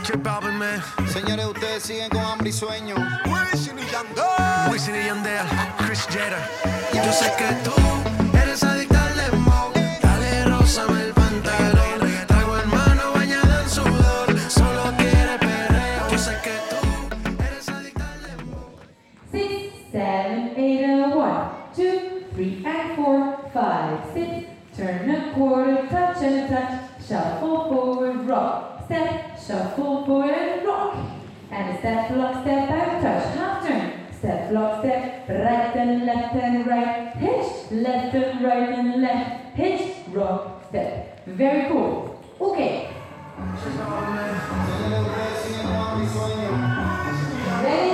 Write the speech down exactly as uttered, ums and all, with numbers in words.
Señores, ustedes siguen con hambre y sueño. Wisin y Yandel. Wisin y Yandel, Chris Jetta. Yo sé que tú eres adicta al dembow. Dale, rózame el pantalón. Traigo hermano bañada en sudor. Solo quiere perreo. Yo sé que tú eres adicta al dembow. Six, seven, eight, and one, two, three, and four, five, six. Turn a quarter, touch and touch. Shuffle forward, rock. Step, shuffle forward, rock. And a step, lock, step, back, touch, half turn. Step, lock, step, right and left and right. Hitch, left and right and left. Hitch, rock, step. Very cool. Okay. Señores, ustedes siguen con hambre y sueño. Ready?